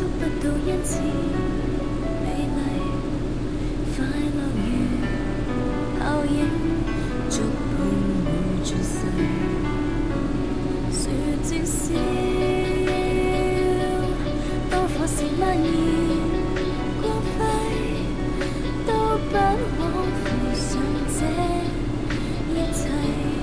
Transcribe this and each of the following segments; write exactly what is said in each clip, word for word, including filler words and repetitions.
触不到因此美丽快乐如泡影，觸碰會轉世，說至少都火是蔓延光輝，都不枉付上這一切。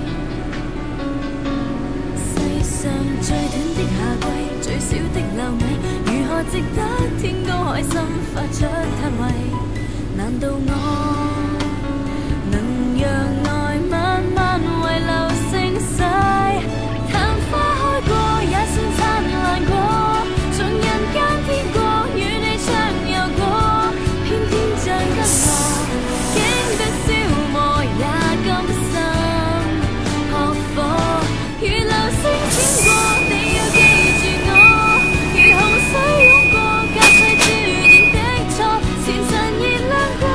世上最短的夏季，最少的螻蟻，如何值得天高海深發出嘆謂？難道我能讓愛慢慢遺留盛世？曇花開過，也算燦爛過，從人間天國與你暢遊過，偏偏像得我經得消磨也甘心，學火如流星閃過，你要記住我，如洪水湧過，隔世注定的錯，前塵燃亮過。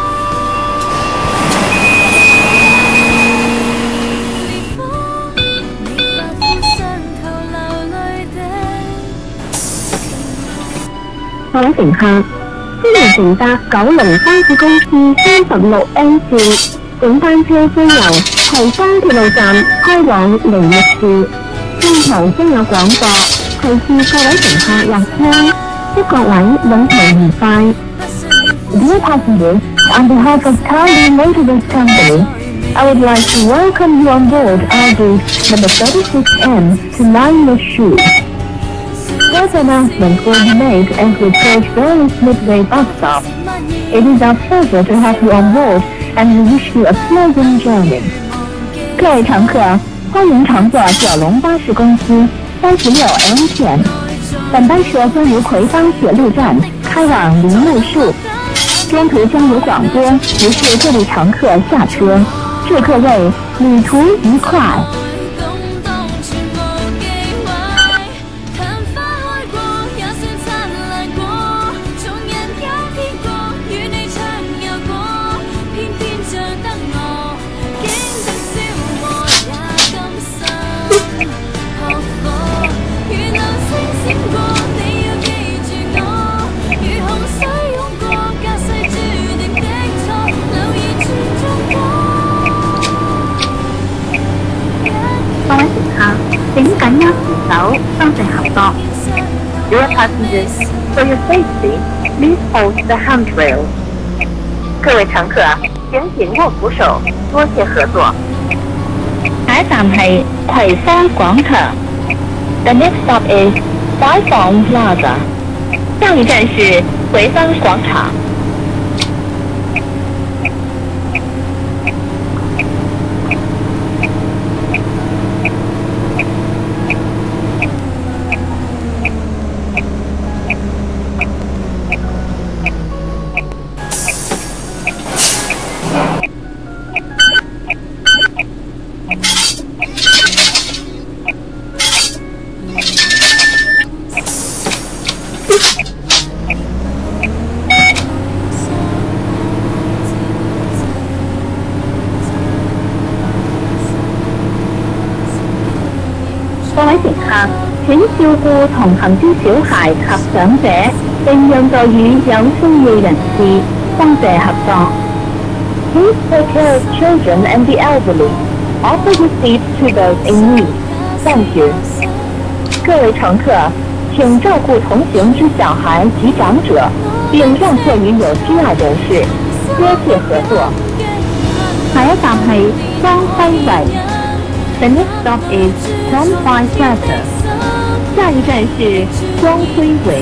各位乘客，歡迎乘搭九龍巴士公司三十六 N 線，本班車將由葵芳鐵路站開往梨木樹。線頭將有廣播，提示各位乘客入車，祝各位旅途愉快。Dear passengers, on behalf of Thailand Motorbus Company, I would like to welcome you on board our gate number thirty-six M to Lime Shu. Further announcements will be made as we approach various midway bus stops. It is our pleasure to have you on board, and we wish you a pleasant journey. 各位乘客，欢迎乘坐九龙巴士公司三十六 M 线。本班车将由葵芳铁路站开往梨木树，中途将有广播提示各位乘客下车。祝各位旅途愉快。各位乘客，請緊握扶手，多謝合作。Dear passengers, for your safety, please hold the handrail. 各位乘客，請緊握扶手，多謝合作。下一站係葵芳廣場。The next stop is Kwai Fong Plaza. 下一站是葵芳廣場。各位乘客，請照顧同行之小孩及長者，並讓座與有需要人士。多謝合作。Please take care of children and the elderly. Offer your seats to those in need. Thank you. 各位乘客，請照顧同行之小孩及長者，並讓座於有需要人士。多謝合作。下一站係光輝圍。The next stop is Sunfly Plaza. 下一站是光輝圍。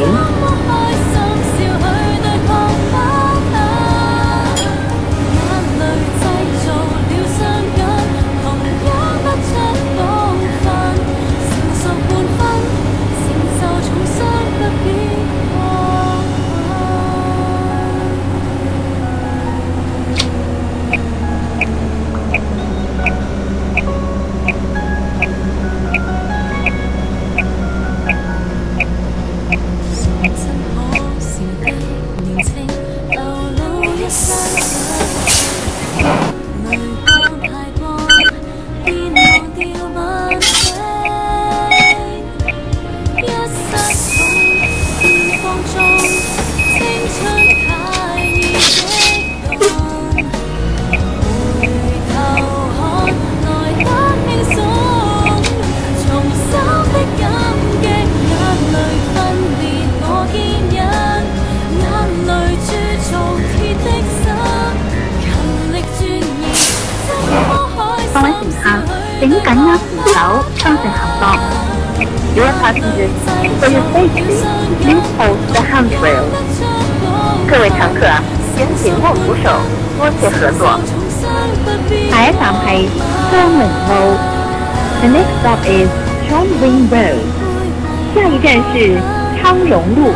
握扶手，多謝合作。 Dear passengers, for your safety, please hold the handrail. 各位乘客，請緊握扶手，多謝合作。 下一站係昌榮路。The next stop is Chongwing Road. 下一站是昌榮路。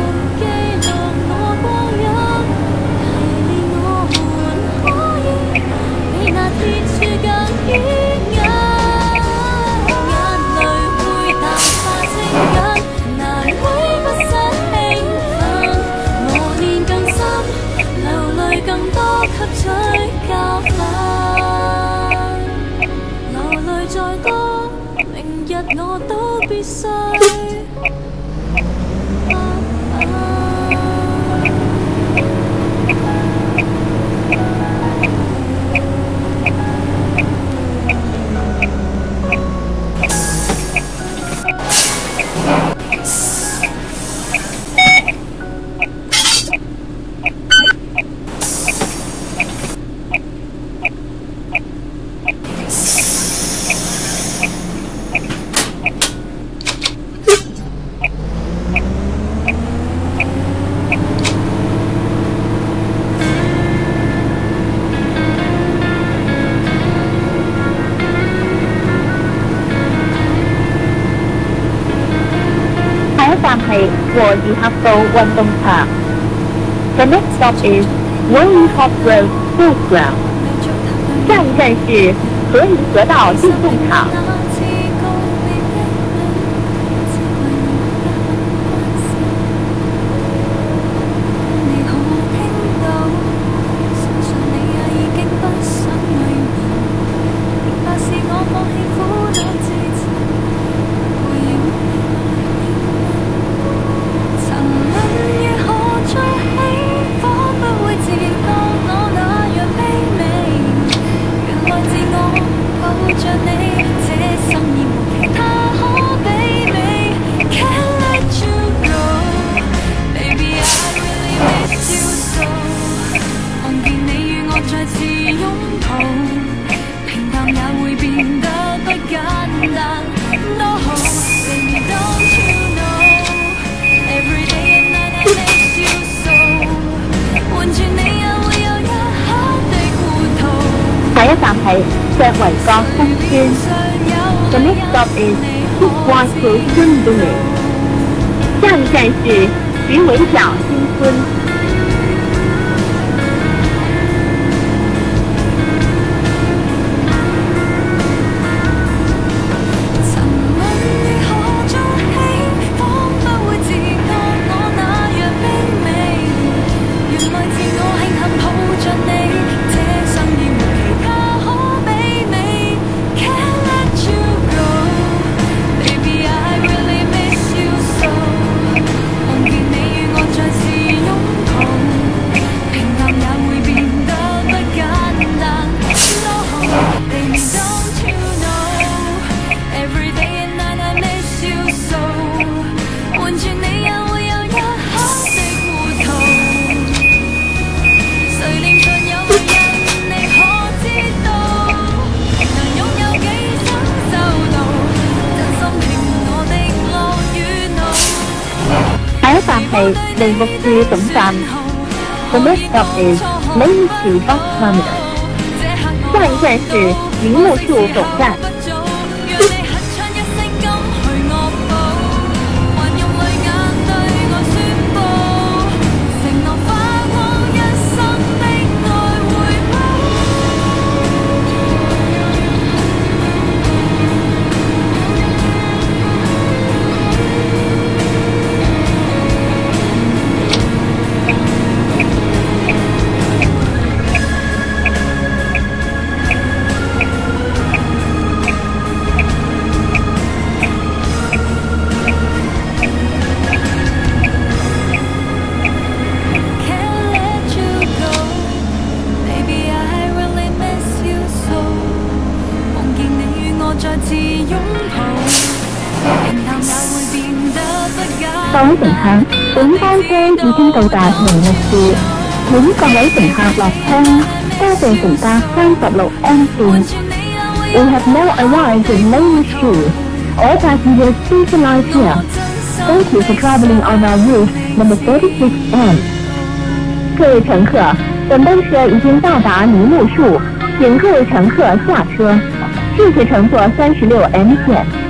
我都必須。 站係和宜合道運動場。The next stop is 和宜合 Road Playground。下一站是和宜合道運動場。下一站係石圍角新村。The next stop is 石圍角新村。下一站是石圍角新村。下一站係梨木樹總站。The next stop is 梨木樹 Bus Terminal。下一站是梨木樹總站。各位乘客，本班車已經到達梨木樹，請各位乘客落車，多謝乘搭三十六 M 線。 We have now arrived at Longshore. All passengers please alight here. Thank you for traveling on our route number thirty-six M. 各位乘客，本班车已经到达梨木树，请各位乘客下车。谢谢乘坐三十六 M 线。